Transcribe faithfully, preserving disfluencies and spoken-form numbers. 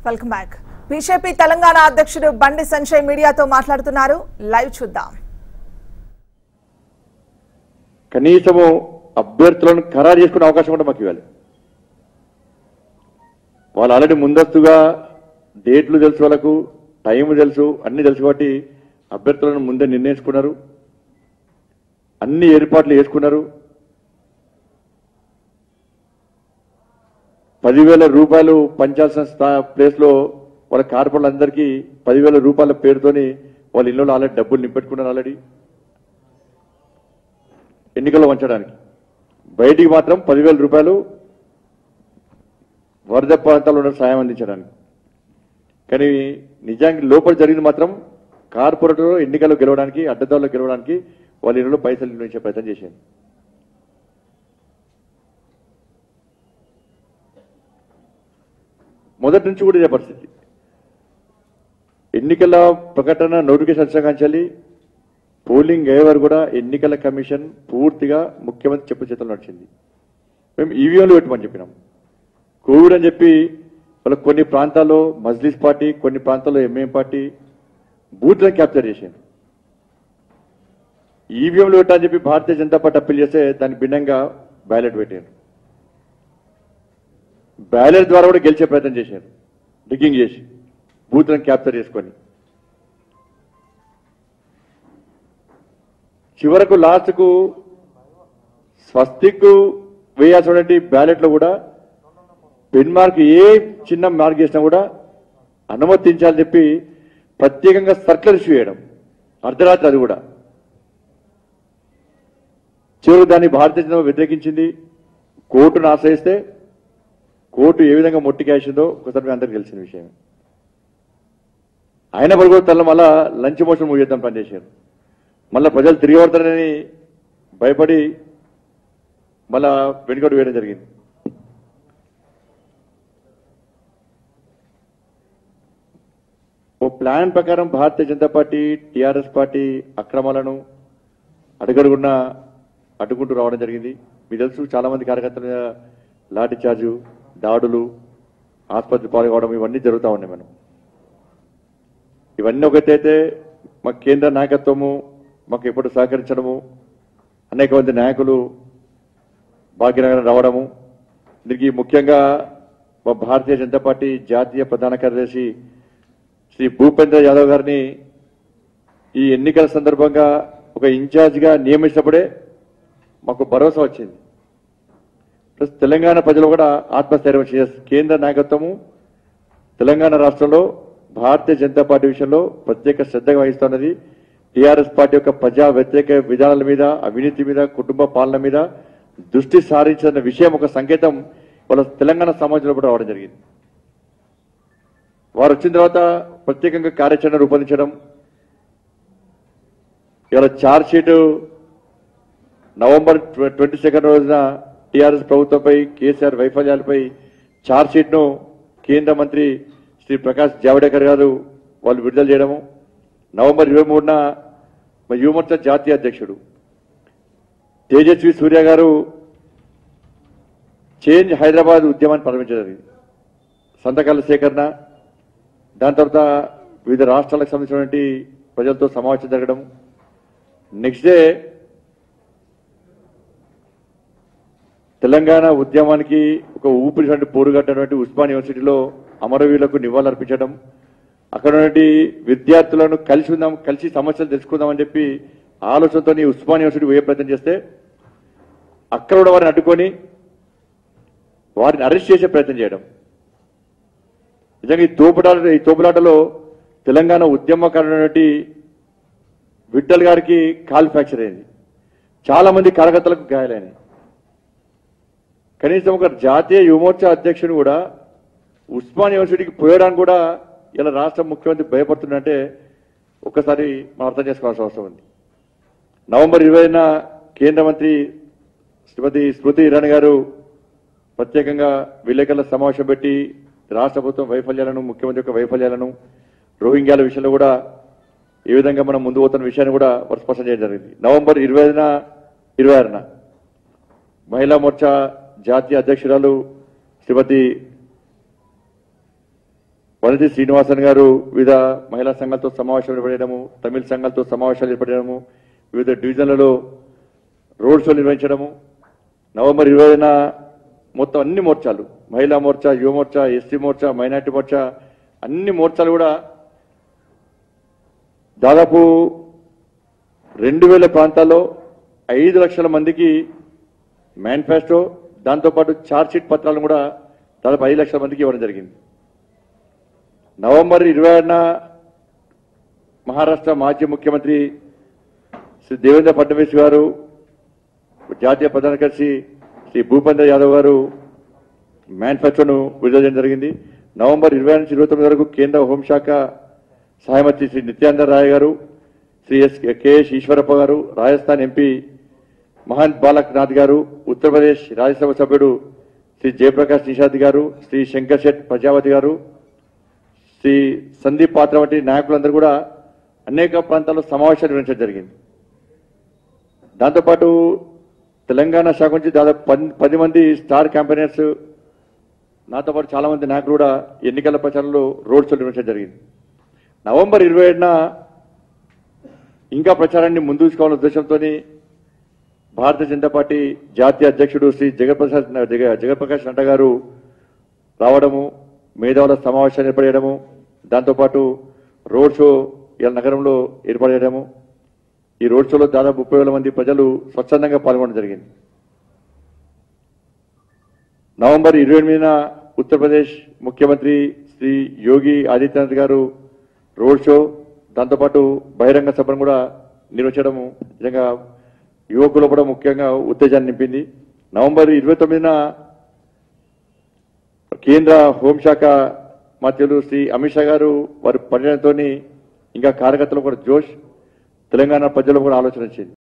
Welcome back. BJP Telangana అధ్యక్షుడు బండి సంజయ్ మీడియాతో మాట్లాడుతున్నారు. లైవ్ చూద్దాం. కనీసము అభ్యర్థులను ఖరారు చేసుకునే అవకాశం కూడా మాకు ఇవ్వాలి. వాళ్ళు ఆల్రెడీ ముందస్తుగా డేట్లు తెలుసు, వాళ్ళకు టైం తెలుసు, అన్ని తెలుసు కాబట్టి అభ్యర్థులను ముందే నిర్ణయించుకున్నారు, అన్ని ఏర్పాట్లు చేసుకున్నారు. పదివేల రూపాయలు పంచాల్సిన ప్లేస్ లో వాళ్ళ కార్పొరేట్లందరికీ పదివేల రూపాయల పేరుతోని వాళ్ళ ఇళ్ళలో ఆల్రెడీ డబ్బులు నింపెట్టుకున్నారు. ఆల్రెడీ ఎన్నికల్లో వంచడానికి బయటికి మాత్రం పదివేల రూపాయలు వరద ప్రాంతాల్లో ఉన్న సాయం అందించడానికి. కానీ నిజానికి లోపల జరిగింది మాత్రం కార్పొరేటర్ ఎన్నికల్లో గెలవడానికి, అడ్డదారులో గెలవడానికి వాళ్ళ ఇళ్ళలో పైసలు నిర్ణయించే ప్రయత్నం చేశారు. మొదటి నుంచి కూడా ఇదే పరిస్థితి. ఎన్నికల ప్రకటన నోటిఫికేషన్ వచ్చాకాంచాలి పోలింగ్ అయ్యేవారు కూడా ఎన్నికల కమిషన్ పూర్తిగా ముఖ్యమంత్రి చెప్పు చేతులు నడిచింది. మేము ఈవీఎంలు పెట్టమని చెప్పినాం. కోవిడ్ అని చెప్పి వాళ్ళ కొన్ని ప్రాంతాల్లో మజ్లిస్ పార్టీ, కొన్ని ప్రాంతాల్లో ఎంఏం పార్టీ బూత్లను క్యాప్చర్ చేశారు. ఈవీఎంలు పెట్టాలని చెప్పి భారతీయ జనతా పార్టీ అప్పీల్ చేస్తే దానికి భిన్నంగా బ్యాలెట్ పెట్టారు. బ్యాలెట్ ద్వారా కూడా గెలిచే ప్రయత్నం చేశారు, డిగ్గింగ్ చేసి బూత్లను క్యాప్చర్ చేసుకొని. చివరకు లాస్ట్కు స్వస్తిక్ వేయాల్సినటువంటి బ్యాలెట్లో కూడా పెన్ మార్క్ ఏ చిన్న మార్క్ చేసినా కూడా అనుమతించాలని చెప్పి ప్రత్యేకంగా సర్కులర్ ఇష్యూ చేయడం అర్ధరాత్రి. అది కూడా చివరికి దాన్ని భారతీయ జనతా వ్యతిరేకించింది. కోర్టును ఆశ్రయిస్తే కోర్టు ఏ విధంగా మొట్టికేసిందో ఒకసారి మీ అందరికీ తెలిసిన విషయం. ఆయన పలుకుడు తల్ల మళ్ళా లంచ్ మోషన్ ముగిద్దాం పనిచేశారు. మళ్ళా ప్రజలు తిరిగి పడతారని భయపడి మళ్ళా వెనుకడు వేయడం జరిగింది. ఓ ప్లాన్ ప్రకారం Bharatiya Janata party, TRS party అక్రమాలను అడుగడుగున్నా అడ్డుకుంటూ రావడం జరిగింది. మీకు తెలుసు, చాలా మంది కార్యకర్తల మీద లాఠీ చార్జు, దాడులు, ఆసుపత్రి పాల్గొవడం ఇవన్నీ జరుగుతూ ఉన్నాయి. మనం ఇవన్నీ ఒకటైతే మా కేంద్ర నాయకత్వము మాకు ఎప్పుడు సహకరించడము, అనేక మంది నాయకులు భాగ్యనగరం రావడము, దీనికి ముఖ్యంగా మా భారతీయ జనతా పార్టీ జాతీయ ప్రధాన కార్యదర్శి శ్రీ భూపేంద్ర యాదవ్ గారిని ఈ ఎన్నికల సందర్భంగా ఒక ఇన్ఛార్జిగా నియమించినప్పుడే మాకు భరోసా వచ్చింది. ప్లస్ తెలంగాణ ప్రజలు కూడా ఆత్మస్థైర్యం వచ్చి కేంద్ర నాయకత్వము తెలంగాణ రాష్ట్రంలో భారతీయ జనతా పార్టీ విషయంలో ప్రత్యేక శ్రద్ధ వహిస్తున్నది. టీఆర్ఎస్ పార్టీ యొక్క ప్రజా వ్యతిరేక విధానాల మీద, అవినీతి మీద, కుటుంబ పాలన మీద దృష్టి సారించిన విషయం ఒక సంకేతం వాళ్ళ తెలంగాణ సమాజంలో కూడా రావడం జరిగింది. వారు వచ్చిన తర్వాత ప్రత్యేకంగా కార్యాచరణ రూపొందించడం, ఇవాళ charge sheet November twenty second రోజున టీఆర్ఎస్ ప్రభుత్వంపై, కేసీఆర్ వైఫల్యాలపై ఛార్జ్ షీట్ ను కేంద్ర మంత్రి శ్రీ ప్రకాష్ జావడేకర్ గారు వాళ్ళు విడుదల చేయడము, నవంబర్ ఇరవై మూడున మా యువమోర్చా జాతీయ అధ్యక్షుడు తేజస్వి సూర్య గారు చేంజ్ హైదరాబాద్ ఉద్యమాన్ని ప్రారంభించడం, సంతకాల సేకరణ, దాని తర్వాత వివిధ రాష్ట్రాలకు సంబంధించినటువంటి ప్రజలతో సమావేశం జరగడం. నెక్స్ట్ డే తెలంగాణ ఉద్యమానికి ఒక ఊపిరి పోరుగట్టినటువంటి ఉస్మాన్ యూనివర్సిటీలో అమరవీరులకు నివాళులర్పించడం, అక్కడ ఉన్నటువంటి విద్యార్థులను కలిసి ఉందాం, కలిసి సమస్యలు తెలుసుకుందామని చెప్పి ఆలోచనతో ఉస్మాన్ యూనివర్సిటీ పోయే ప్రయత్నం చేస్తే అక్కడ కూడా వారిని అడ్డుకొని వారిని అరెస్ట్ చేసే ప్రయత్నం చేయడం. నిజంగా ఈ తోపులాట ఈ తోపులాటలో తెలంగాణ ఉద్యమకారుడైనటువంటి విఠల్ గారికి కాల్ ఫ్రాక్చర్ అయింది, చాలా మంది కార్యకర్తలకు గాయాలైనాయి. కనీసం ఒక జాతీయ యువమోర్చా అధ్యక్షుని కూడా ఉస్మాన్ యూనివర్సిటీకి పోయడానికి కూడా ఇలా రాష్ట్ర ముఖ్యమంత్రి భయపడుతుందంటే ఒక్కసారి మనం అర్థం చేసుకోవాల్సిన అవసరం ఉంది. నవంబర్ ఇరవైన కేంద్ర మంత్రి శ్రీమతి స్మృతి ఇరానీ గారు ప్రత్యేకంగా విలేకరుల సమావేశం పెట్టి రాష్ట్ర ప్రభుత్వం వైఫల్యాలను, ముఖ్యమంత్రి యొక్క వైఫల్యాలను, రోహింగ్యాల విషయంలో కూడా ఏ విధంగా మనం ముందు పోతున్న విషయాన్ని కూడా వారు స్పష్టం చేయడం జరిగింది. నవంబర్ ఇరవైన ఇరవై ఆరున మహిళా మోర్చా జాతీయ అధ్యక్షురాలు శ్రీమతి వనతి శ్రీనివాసన్ గారు వివిధ మహిళా సంఘాలతో సమావేశాలు ఏర్పడము, తమిళ సంఘాలతో సమావేశాలు ఏర్పడము, వివిధ డివిజన్లలో రోడ్ షోలు నిర్వహించడము. నవంబర్ ఇరవైన మొత్తం అన్ని మోర్చాలు, మహిళా మోర్చా, యువ మోర్చా, ఎస్సీ మోర్చా, మైనార్టీ మోర్చా, అన్ని మోర్చాలు కూడా దాదాపు రెండు వేల ప్రాంతాల్లో ఐదు లక్షల మందికి మేనిఫెస్టో, దాంతోపాటు ఛార్జ్షీట్ పత్రాలను కూడా దాదాపు ఐదు లక్షల మందికి ఇవ్వడం జరిగింది. నవంబర్ ఇరవై ఆరున మహారాష్ట్ర మాజీ ముఖ్యమంత్రి శ్రీ దేవేంద్ర ఫడ్నవీస్ గారు, జాతీయ ప్రధాన కార్యదర్శి శ్రీ భూపేంద్ర యాదవ్ గారు మేనిఫెస్టోను విడుదల చేయడం జరిగింది. నవంబర్ ఇరవై నుంచి ఇరవై తొమ్మిది వరకు కేంద్ర హోంశాఖ సహాయ మంత్రి శ్రీ నిత్యానంద రాయ్ గారు, శ్రీ ఎస్ కెఎస్ ఈశ్వరప్ప గారు, రాజస్థాన్ ఎంపీ మహంత్ బాలక్ నాథ్ గారు, ఉత్తరప్రదేశ్ రాజ్యసభ సభ్యుడు శ్రీ జయప్రకాష్ నిషాద్ గారు, శ్రీ శంకర్ శెట్ ప్రజావతి గారు, శ్రీ సందీప్ పాత్ర వంటి నాయకులందరూ కూడా అనేక ప్రాంతాల్లో సమావేశాలు నిర్వహించడం జరిగింది. దాంతోపాటు తెలంగాణ శాఖ నుంచి దాదాపు పది పది మంది స్టార్ క్యాంపెయినర్స్, నాతో పాటు చాలా మంది నాయకులు కూడా ఎన్నికల ప్రచారంలో రోడ్ షోలు నిర్వహించడం జరిగింది. నవంబర్ ఇరవై ఏడున ఇంకా ప్రచారాన్ని ముందు తీసుకోవాలనే ఉద్దేశంతో భారతీయ జనతా పార్టీ జాతీయ అధ్యక్షుడు శ్రీ జగత్ప్రసాద్ జగత్ప్రకాష్ నడ్డా గారు రావడము, మేధావుల సమావేశాన్ని ఏర్పడేయడము, దాంతోపాటు రోడ్ షో ఇలా నగరంలో ఏర్పడేయడము. ఈ రోడ్ షోలో దాదాపు ముప్పై వేల మంది ప్రజలు స్వచ్ఛందంగా పాల్గొనడం జరిగింది. నవంబర్ ఇరవై ఎనిమిదిన ఉత్తరప్రదేశ్ ముఖ్యమంత్రి శ్రీ యోగి ఆదిత్యనాథ్ గారు రోడ్ షో, దాంతోపాటు బహిరంగ సభను కూడా నిర్వహించడము నిజంగా యువకులు కూడా ముఖ్యంగా ఉత్తేజాన్ని నింపింది. నవంబర్ ఇరవై తొమ్మిదిన కేంద్ర హోంశాఖ మంత్రులు శ్రీ అమిత్ షా గారు వారి పర్యటనతో ఇంకా కార్యకర్తలు కూడా జోష్, తెలంగాణ ప్రజలు కూడా ఆలోచన వచ్చింది.